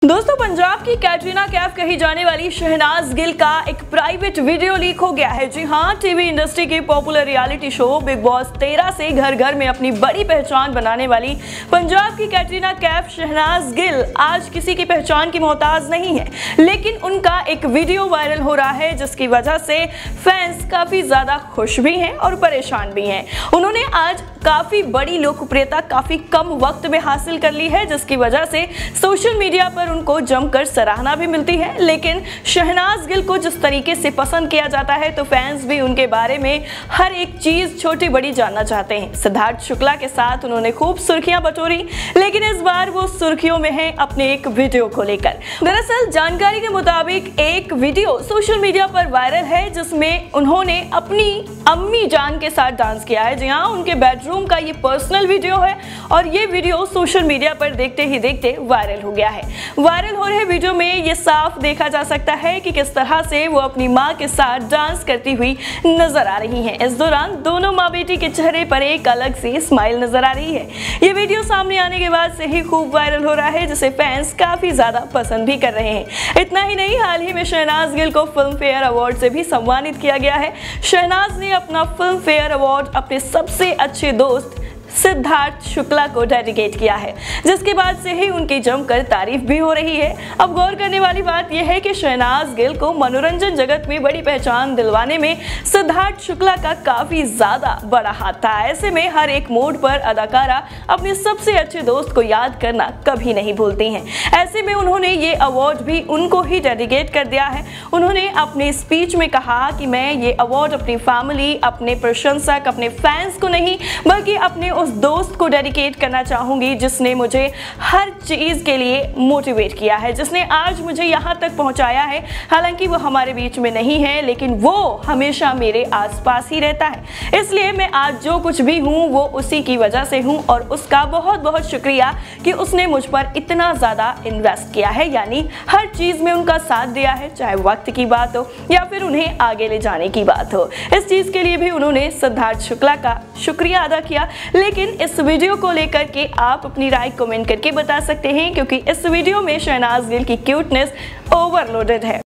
दोस्तों, पंजाब की कैटरीना कैफ कही जाने वाली शहनाज गिल का एक प्राइवेट वीडियो लीक हो गया है। जी हां, टीवी इंडस्ट्री की popular reality show Bigg Boss 13 से घर घर में अपनी बड़ी पहचान बनाने वाली पंजाब की कैटरीना कैफ शहनाज गिल आज किसी की पहचान की मोहताज नहीं है, लेकिन उनका एक वीडियो वायरल हो रहा है जिसकी वजह से फैंस काफी ज्यादा खुश भी हैं और परेशान भी हैं। उन्होंने आज काफी बड़ी लोकप्रियता काफी कम वक्त में हासिल कर ली है, जिसकी वजह से सोशल मीडिया पर उनको जमकर सराहना भी मिलती है। लेकिन शहनाज गिल को जिस तरीके से पसंद किया जाता है तो फैंस भी उनके बारे में हर एक चीज छोटी बड़ी जानना चाहते हैं। सिद्धार्थ शुक्ला के साथ उन्होंने खूब सुर्खियां बटोरी, लेकिन इस बार वो सुर्खियों में है अपने एक वीडियो को लेकर। दरअसल जानकारी के मुताबिक एक वीडियो सोशल मीडिया पर वायरल है जिसमें उन्होंने अपनी अम्मी जान के साथ डांस किया है। जी हाँ, उनके बेडरूम का ये पर्सनल वीडियो है और ये वीडियो सोशल मीडिया पर देखते ही देखते वायरल हो गया है। वायरल हो रहे वीडियो में ये साफ देखा जा सकता है कि किस तरह से वो अपनी मां के साथ डांस करती हुई नजर आ रही हैं। इस दौरान दोनों मां बेटी के चेहरे पर एक अलग सी स्माइल नजर आ रही है। ये वीडियो सामने आने के बाद से ही खूब वायरल हो रहा है, जिसे फैंस काफी ज्यादा पसंद भी कर रहे हैं। इतना ही नहीं, हाल ही में शहनाज गिल को फिल्म फेयर अवार्ड से भी सम्मानित किया गया है। शहनाज ने अपना फिल्म फेयर अवार्ड अपने सबसे अच्छे दोस्त सिद्धार्थ शुक्ला को डेडिकेट किया है, जिसके बाद से ही उनकी जमकर तारीफ भी हो रही है। अब गौर करने वाली बात यह है कि शहनाज गिल को मनोरंजन जगत में बड़ी पहचान दिलवाने में सिद्धार्थ शुक्ला का काफी ज्यादा बड़ा हाथ था। ऐसे में हर एक मोड पर अदाकारा अपने सबसे अच्छे दोस्त को याद करना कभी नहीं भूलती हैं। ऐसे में उन्होंने ये अवार्ड भी उनको ही डेडिकेट कर दिया है। उन्होंने अपने स्पीच में कहा कि मैं ये अवार्ड अपनी फैमिली, अपने प्रशंसक, अपने फैंस को नहीं बल्कि अपने उस दोस्त को डेडिकेट करना चाहूंगी जिसने मुझे हर चीज के लिए मोटिवेट किया है, जिसने आज मुझे यहां तक पहुंचाया है। हालांकि वो हमारे बीच में नहीं है, लेकिन वो हमेशा मेरे आसपास ही रहता है। इसलिए मैं आज जो कुछ भी हूं वो उसी की वजह से हूं और उसका बहुत बहुत शुक्रिया कि उसने मुझ पर इतना ज्यादा इन्वेस्ट किया है, यानी हर चीज में उनका साथ दिया है, चाहे वक्त की बात हो या फिर उन्हें आगे ले जाने की बात हो। इस चीज के लिए भी उन्होंने सिद्धार्थ शुक्ला का शुक्रिया अदा किया। लेकिन इस वीडियो को लेकर के आप अपनी राय कमेंट करके बता सकते हैं, क्योंकि इस वीडियो में शहनाज गिल की क्यूटनेस ओवरलोडेड है।